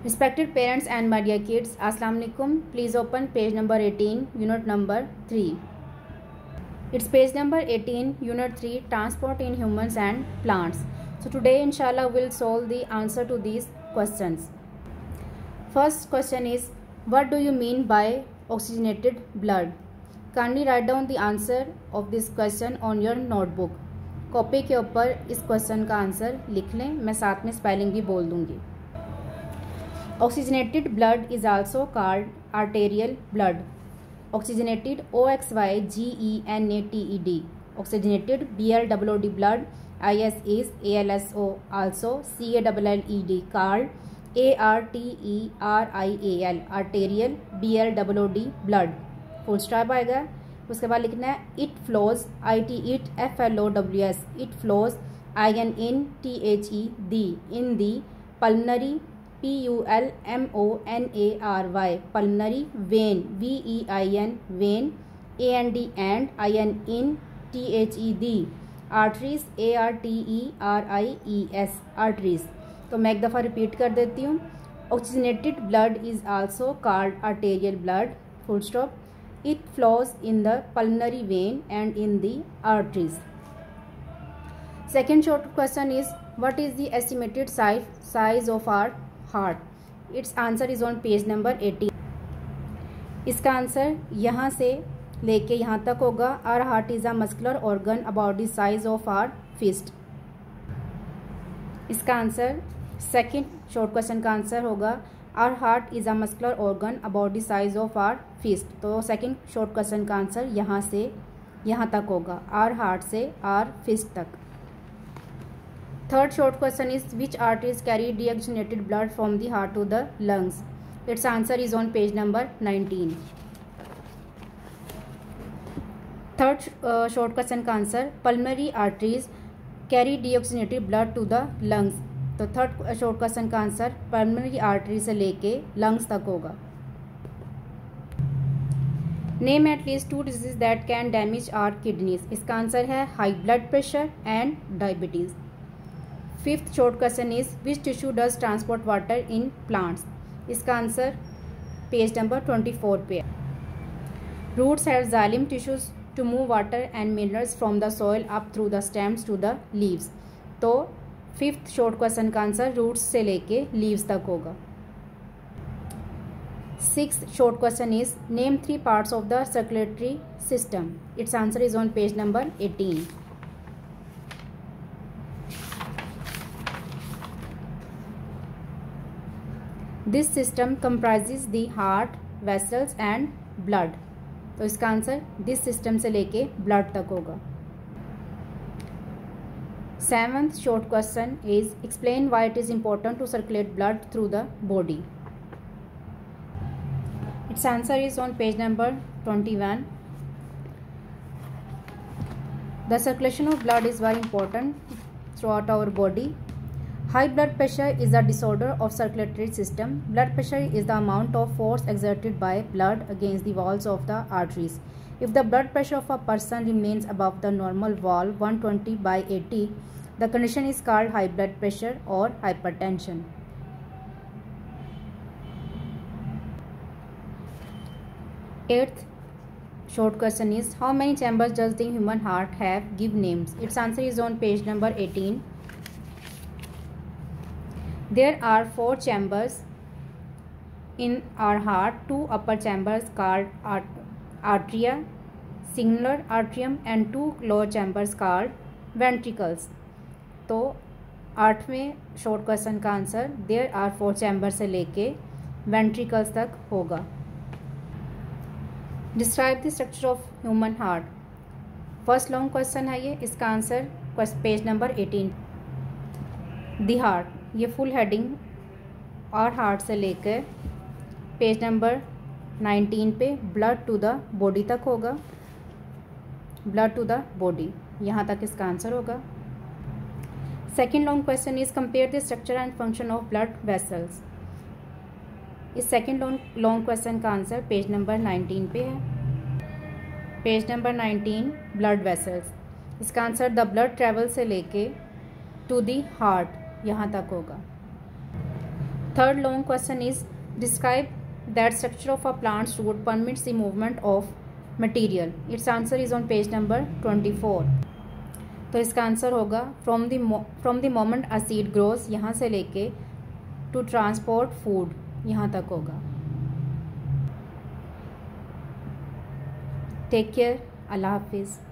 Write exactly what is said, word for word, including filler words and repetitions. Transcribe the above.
Respected parents and my dear kids, Assalamu alaikum. Please open page number eighteen, unit number three. It's page number eighteen, unit three, transport in humans and plants. So today inshallah we'll solve the answer to these questions. First question is, what do you mean by oxygenated blood? Kindly write down the answer of this question on your notebook. Copy के ऊपर इस question का answer लिख लें, मैं साथ में spelling भी बोल दूंगी. Oxygenated blood is also called arterial blood. Oxygenated, O X Y G E N A T E D. Oxygenated, B L O O D blood. I S is A L S O also C A L L E D called A R T E R I A L arterial B L O O D blood. Full stop आएगा. उसके बाद लिखना है it flows I T it F L O W S it flows I N in T H E D in the pulmonary P U L M O N A R Y pulmonary vein V E I N vein A N D and I N in T H E D arteries A R T E R I E S arteries. तो मैं एक दफ़ा repeat कर देती हूँ. Oxygenated blood is also called arterial blood. Full stop. It flows in the pulmonary vein and in the arteries. Second short question is, what is the estimated size size of our heart? Its answer is on page number eighteen. इसका answer यहाँ से लेके यहाँ तक होगा. Our heart is a muscular organ about the size of our fist. इसका answer second short question का answer होगा Our heart is a muscular organ about the size of our fist. तो सेकंड शॉर्ट क्वेश्चन का answer यहाँ से यहाँ तक होगा. Our heart से our fist तक. Third short question is, which arteries carry deoxygenated blood from the heart to the lungs? Its answer is on page number nineteen. Third uh, short question का आंसर pulmonary arteries carry deoxygenated blood to the lungs. तो third short question का answer pulmonary artery से लेके lungs तक होगा. Name at least two disease that can damage our kidneys. इसका answer है high blood pressure and diabetes. Fifth short question is, which tissue does transport water in plants. इसका answer page number twenty four पे है. Roots have xylem tissues to move water and minerals from the soil up through the stems to the leaves. तो fifth short question का answer roots से लेके leaves तक होगा. Six short question is, name three parts of the circulatory system. Its answer is on page number eighteen. This system comprises the heart, vessels and blood. तो इसका answer this system से लेके blood तक होगा. Seventh short question is, explain why it is important to circulate blood through the body. Its answer is on page number twenty-one. The circulation of blood is very important throughout our body. High blood pressure is a disorder of circulatory system. Blood pressure is the amount of force exerted by blood against the walls of the arteries. If the blood pressure of a person remains above the normal wall one twenty by eighty, the condition is called high blood pressure or hypertension. Eighth short question is, how many chambers does the human heart have? Give names. Its answer is on page number eighteen. There are four chambers in our heart. Two upper chambers called art atria, sigmoid atrium, and two lower chambers called ventricles. तो आठवें short question का answer there are four chamber से लेके ventricles तक होगा. Describe the structure of human heart. First long question है ये. इसका answer page number eighteen. The heart, ये फुल हेडिंग और हार्ट से लेकर पेज नंबर नाइनटीन पे ब्लड टू द बॉडी तक होगा. ब्लड टू द बॉडी, यहाँ तक इसका आंसर होगा. Second long question is, compare the structure and function of blood vessels. इस सेकेंड लॉन्ग लॉन्ग क्वेश्चन का आंसर पेज नंबर नाइनटीन पे है. Page number nineteen, blood vessels. इसका आंसर द ब्लड ट्रेवल से लेके टू द हार्ट यहाँ तक होगा. Third long question is describe that structure of a plants root permits the movement of material. Its answer is on page number twenty four. तो इसका answer होगा from the from the moment a seed grows, यहाँ से लेके to transport food, यहाँ तक होगा। Take care, अल्लाह हाफिज़।